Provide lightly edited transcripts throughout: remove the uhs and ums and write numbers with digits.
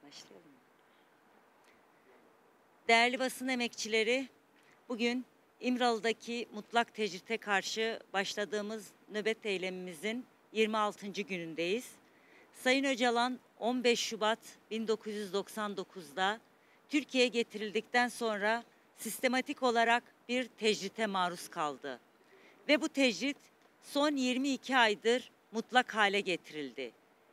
Başlayalım. Değerli basın emekçileri, bugün İmralı'daki mutlak tecrite karşı başladığımız nöbet eylemimizin 26. günündeyiz. Sayın Öcalan 15 Şubat 1999'da Türkiye'ye getirildikten sonra sistematik olarak bir tecrite maruz kaldı. Ve bu tecrit son 22 aydır mutlak hale getirildi.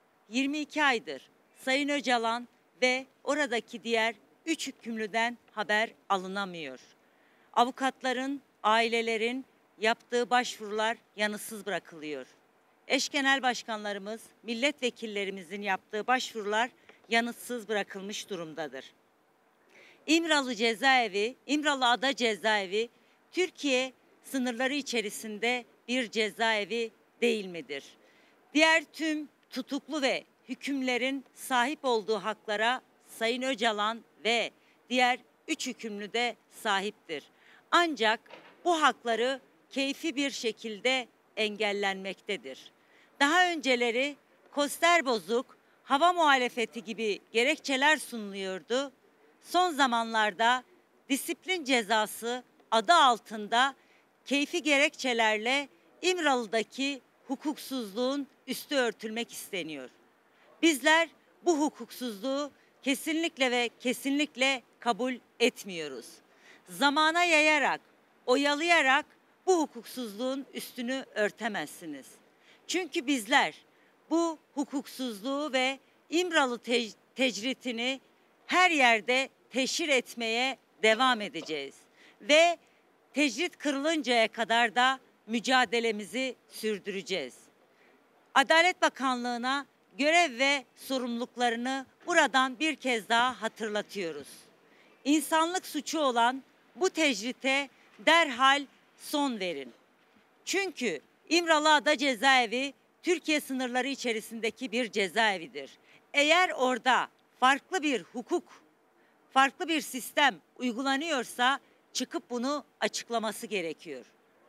22 aydır Sayın Öcalan ve oradaki diğer 3 hükümlüden haber alınamıyor. Avukatların, ailelerin yaptığı başvurular yanıtsız bırakılıyor. Eş genel başkanlarımız, milletvekillerimizin yaptığı başvurular yanıtsız bırakılmış durumdadır. İmralı Cezaevi, İmralı Ada Cezaevi, Türkiye sınırları içerisinde bir cezaevi değil midir? Diğer tüm tutuklu ve hükümlerin sahip olduğu haklara Sayın Öcalan ve diğer 3 hükümlü de sahiptir. Ancak bu hakları keyfi bir şekilde engellenmektedir. Daha önceleri koster bozuk, hava muhalefeti gibi gerekçeler sunuluyordu. Son zamanlarda disiplin cezası adı altında keyfi gerekçelerle İmralı'daki hukuksuzluğun üstü örtülmek isteniyor. Bizler bu hukuksuzluğu kesinlikle ve kesinlikle kabul etmiyoruz. Zamana yayarak, oyalayarak bu hukuksuzluğun üstünü örtemezsiniz. Çünkü bizler bu hukuksuzluğu ve İmralı tecritini her yerde teşhir etmeye devam edeceğiz. Ve tecrit kırılıncaya kadar da mücadelemizi sürdüreceğiz. Adalet Bakanlığı'na görev ve sorumluluklarını buradan bir kez daha hatırlatıyoruz. İnsanlık suçu olan bu tecrite derhal son verin. Çünkü İmralı Ada Cezaevi Türkiye sınırları içerisindeki bir cezaevidir. Eğer orada farklı bir hukuk, farklı bir sistem uygulanıyorsa çıkıp bunu açıklaması gerekiyor.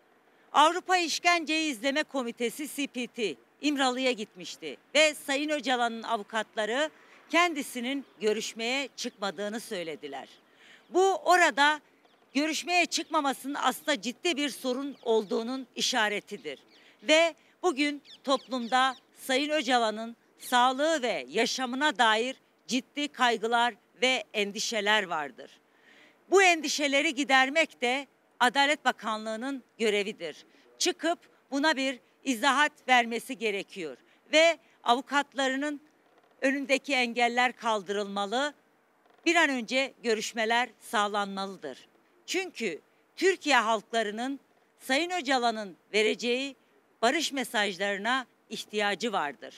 Avrupa İşkenceyi İzleme Komitesi CPT İmralı'ya gitmişti ve Sayın Öcalan'ın avukatları kendisinin görüşmeye çıkmadığını söylediler. Bu orada görüşmeye çıkmamasının aslında ciddi bir sorun olduğunun işaretidir. Ve bugün toplumda Sayın Öcalan'ın sağlığı ve yaşamına dair ciddi kaygılar ve endişeler vardır. Bu endişeleri gidermek de Adalet Bakanlığı'nın görevidir. Çıkıp buna bir izahat vermesi gerekiyor ve avukatlarının önündeki engeller kaldırılmalı, bir an önce görüşmeler sağlanmalıdır. Çünkü Türkiye halklarının Sayın Öcalan'ın vereceği barış mesajlarına ihtiyacı vardır.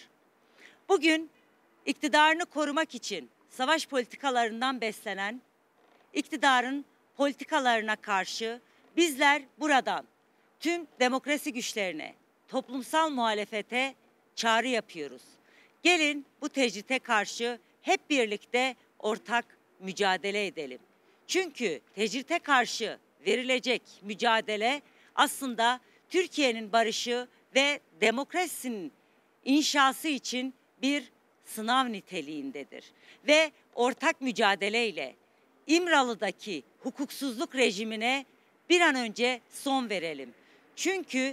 Bugün iktidarını korumak için savaş politikalarından beslenen iktidarın politikalarına karşı bizler buradan tüm demokrasi güçlerine, toplumsal muhalefete çağrı yapıyoruz. Gelin bu tecrite karşı hep birlikte ortak mücadele edelim. Çünkü tecrite karşı verilecek mücadele aslında Türkiye'nin barışı ve demokrasinin inşası için bir sınav niteliğindedir. Ve ortak mücadeleyle İmralı'daki hukuksuzluk rejimine bir an önce son verelim. Çünkü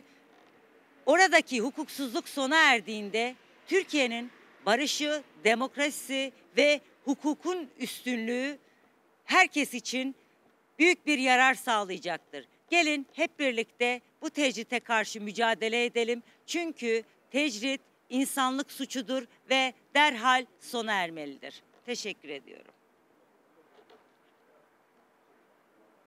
oradaki hukuksuzluk sona erdiğinde Türkiye'nin barışı, demokrasisi ve hukukun üstünlüğü herkes için büyük bir yarar sağlayacaktır. Gelin hep birlikte bu tecrite karşı mücadele edelim. Çünkü tecrit insanlık suçudur ve derhal sona ermelidir. Teşekkür ediyorum.